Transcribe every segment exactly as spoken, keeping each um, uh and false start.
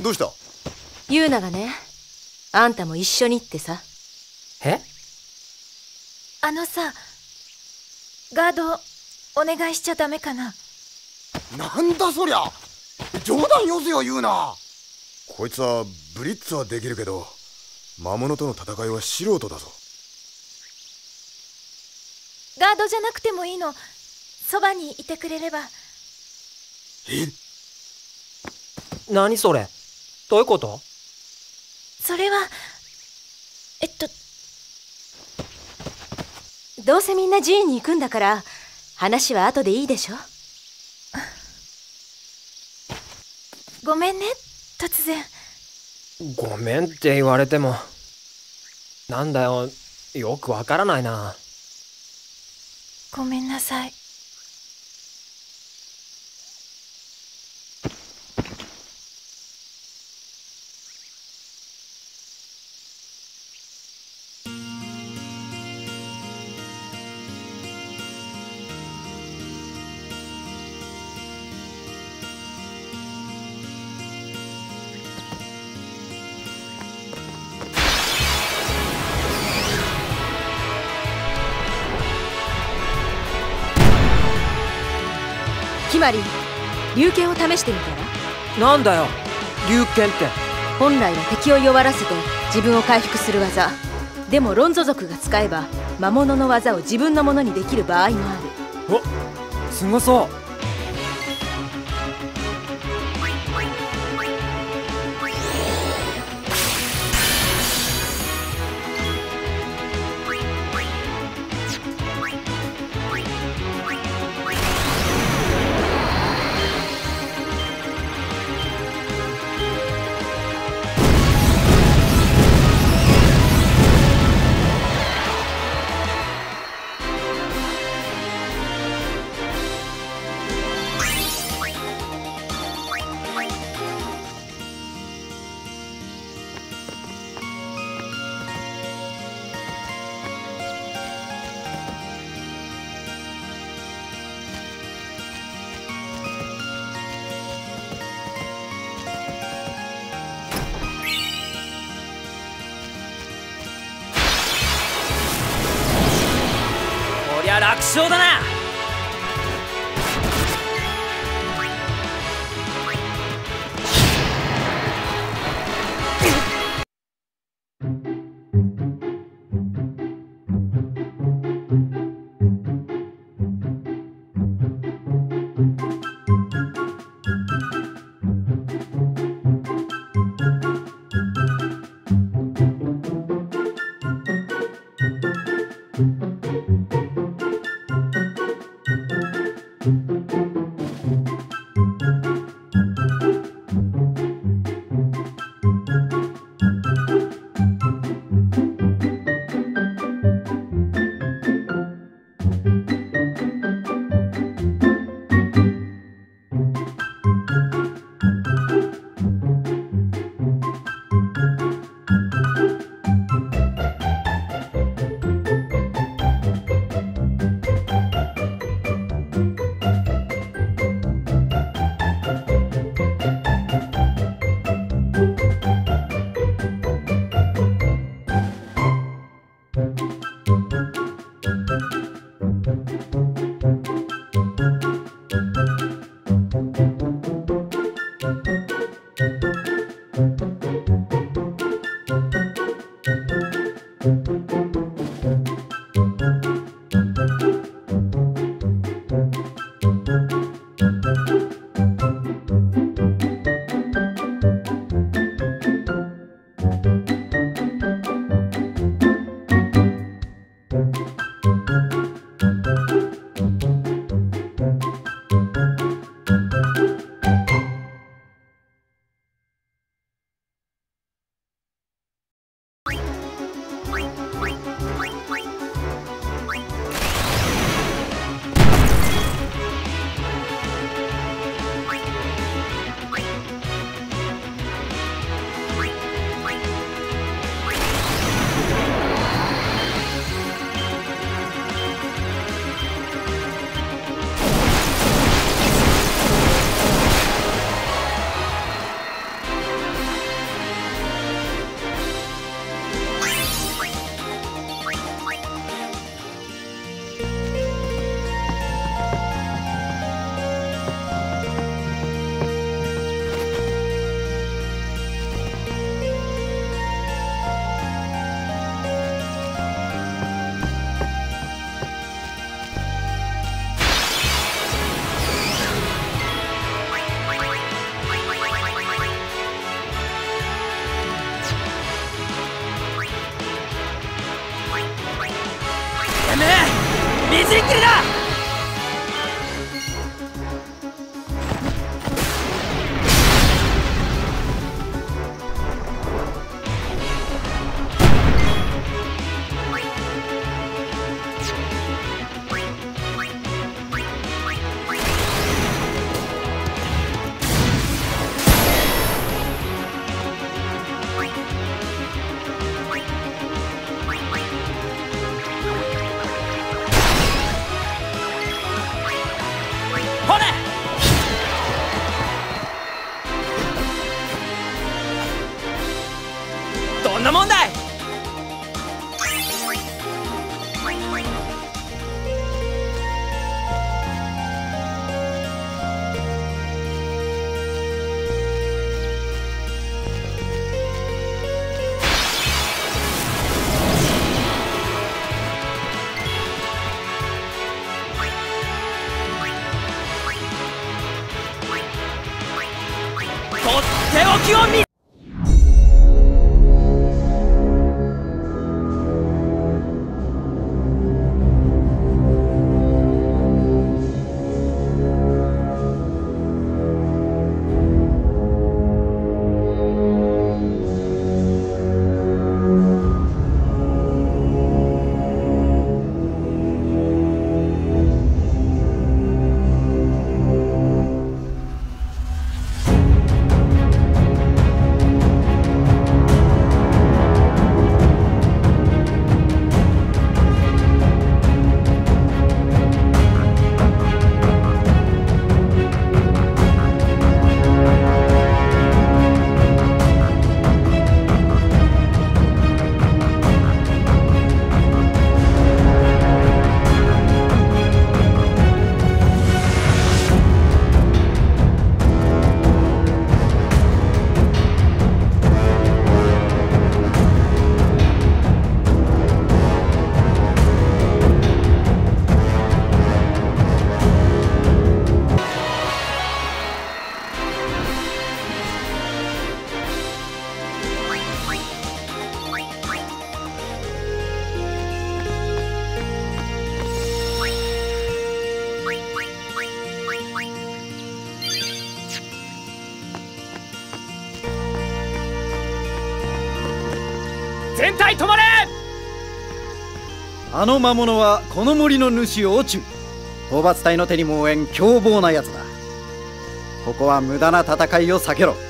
どうした？ ユウナがね、あんたも一緒にってさ。 え？ あのさ、ガードお願いしちゃダメかな。 なんだそりゃ、冗談よせよ言うな。こいつはブリッツはできるけど魔物との戦いは素人だぞ。 ガードじゃなくてもいいの、そばにいてくれれば。 え？ 何それ、どういうこと？ それはえっとどうせみんな寺院に行くんだから話は後でいいでしょ。 ごめんね、突然。 ごめんって言われても、なんだよ、よくわからないな。 ごめんなさい。 キマリン、龍剣を試してみたら？ なんだよ、龍剣って。 本来は敵を弱らせて自分を回復する技。でもロンゾ族が使えば魔物の技を自分のものにできる場合もある。 お、すごそう。こりゃ楽勝だな。 みじん切りだ。どんなもんだい。とっておきを見全体止まれ。 あの魔物はこの森の主オチュ。討伐隊の手にも負えん凶暴なやつだ。ここは無駄な戦いを避けろ。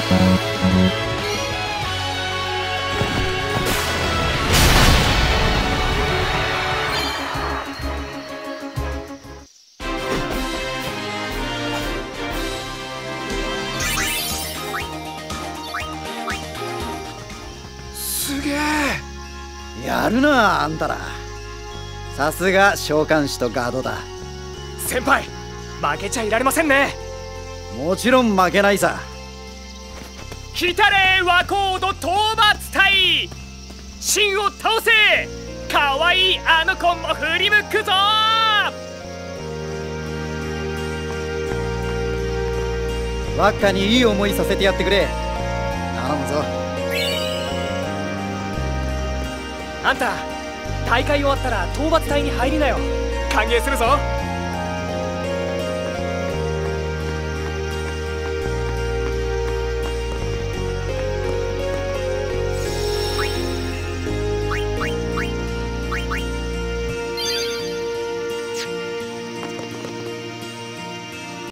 すげえ。 やるなあんたら。さすが召喚士とガードだ。 先輩、負けちゃいられませんね。 もちろん負けないさ。 来たれワコード討伐隊、秦を倒せ。かわいいあの子も振り向くぞ。 ワッカにいい思いさせてやってくれ。頼むぞ。 あんた大会終わったら討伐隊に入りなよ。歓迎するぞ。